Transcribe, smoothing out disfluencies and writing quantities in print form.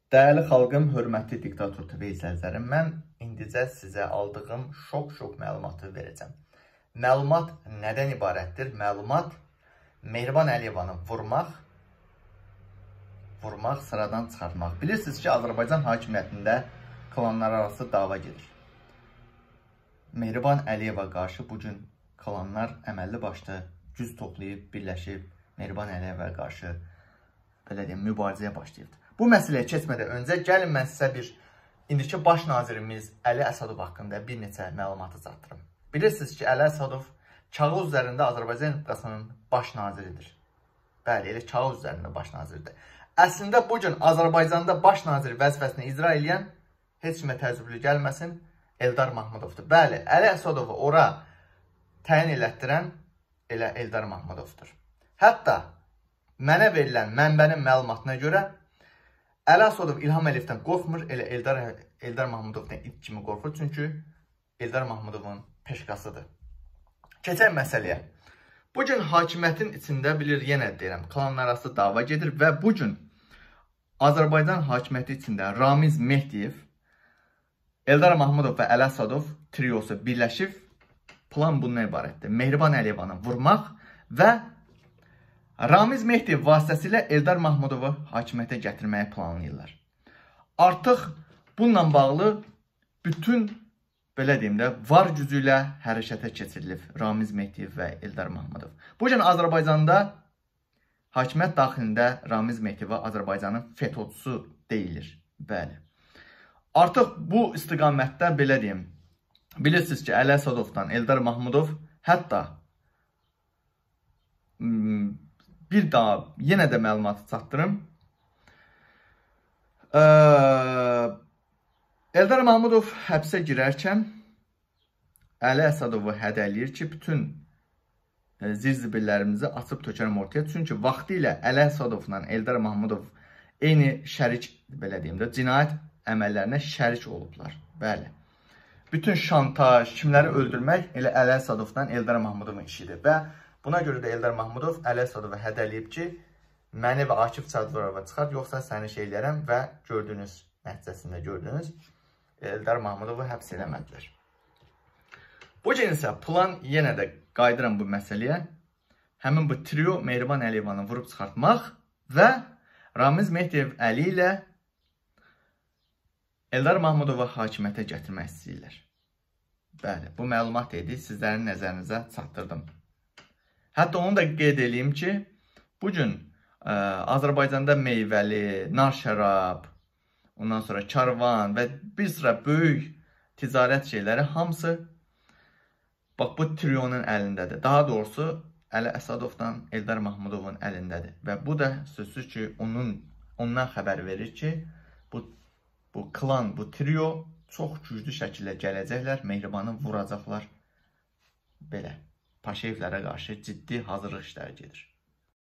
Dəyərli xalqım, hörmətli diktator TV izləyicilərim, mən indicə sizə aldığım şok məlumatı verəcəm. Məlumat nədən ibarətdir? Məlumat Mehriban Əliyevanı vurmaq, sıradan çıxartmaq. Bilirsiniz ki, Azərbaycan hakimiyyətində klanlar arası dava gedir. Mehriban Əliyeva qarşı bugün klanlar əməlli başlı güc toplayıb, birləşib, Mehriban Əliyeva qarşı mübarizəyə başlayıb. Bu məsələyə keçmədən öncə gəlin mən sizə indiki baş nazirimiz Əli Əsədov haqqında bir neçə məlumatı çatdırım. Bilirsiniz ki, Əli Əsədov kağız üzərində Azərbaycan Respublikasının baş naziridir. Bəli, elə kağız üzərində baş naziridir. Əslində bugün Azərbaycanda baş nazir vəzifəsini icra edən heç kimə təəccüblü gəlməsin, Eldar Mahmudovdur. Bəli, Əli Əsədovu ora təyin elətdirən elə Eldar Mahmudovdur. Hətta mənə verilən mənbənin məlumatına görə Əli Əsədov İlham Əliyevdən qorxmur, elə Eldar Mahmudovdan ilk kimi qorxur, çünki Eldar Mahmudovun peşkasıdır. Keçək məsələyə. Bugün hakimiyyətin içində yenə deyirəm, klanlararası dava gedir və bugün Azərbaycan hakimiyyəti içində Ramiz Mehdiyev, Eldar Mahmudov və Əli Əsədov triosu birləşib, plan bundan ibarətdir. Mehriban Əliyevanı vurmaq və Ramiz Mehdiyev vasitəsilə Eldar Mahmudovu hakimiyyətə gətirməyi planlayırlar. Artıq bununla bağlı bütün, belə deyim də, var gücü ilə hərəkətə keçirilib Ramiz Mehdiyev və Eldar Mahmudov. Bugün Azərbaycanda hakimiyyət daxilində Ramiz Mehdiyeva Azərbaycanın FETÖ-çüsü deyilir. Bəli. Artıq bu istiqamətdə, belə deyim, bilirsiniz ki, Əli Əsədovdan Eldar Mahmudov hətta bir daha yenə də məlumatı çatdırım. Eldar Mahmudov həbsə girərkən Əli Əsədovu hədələyir ki, bütün zirzibillərimizi açıb tökərəm ortaya. Çünki vaxtı ilə Əli Əsədovla Eldar Mahmudov eyni şərik, belə deyim də, cinayət əməllərinə şərik olublar. Bəli. Bütün şantaj, kimləri öldürmək elə Əli Əsədovdan Eldar Mahmudovun işidir və buna görə də Eldar Mahmudov Əli Əsədovu hədələyib ki, məni və Akif Çavdarova çıxart, yoxsa səni şey eləyərəm və gördünüz, nəticəsində gördünüz, Eldar Mahmudovu həbs eləmədilər. Bugün isə plan yenə də qayıdıram bu məsələyə. Həmin bu trio Mehriban Əliyevanı vurub çıxartmaq və Ramiz Mehdiyev Əli ilə Eldar Mahmudovu hakimiyyətə gətirmək istəyirlər. Bəli, bu məlumat idi, sizlərin nəzərinizə çatdırdım. Hətta onu da qeyd edeyim ki, bugün Azərbaycanda meyvəli, nar şərab, ondan sonra karvan və bir sıra böyük ticarət şeyləri hamısı bax bu trionun əlindədir. Daha doğrusu Əli Əsədovdan Eldar Mahmudovun əlindədir. Və bu da sözsüz ki, ondan xəbər verir ki, bu klan, bu trio çox güclü şəkildə gələcəklər, Mehribanı vuracaqlar. Belə. Paşayevlərə qarşı ciddi hazırlıq işləri gedir.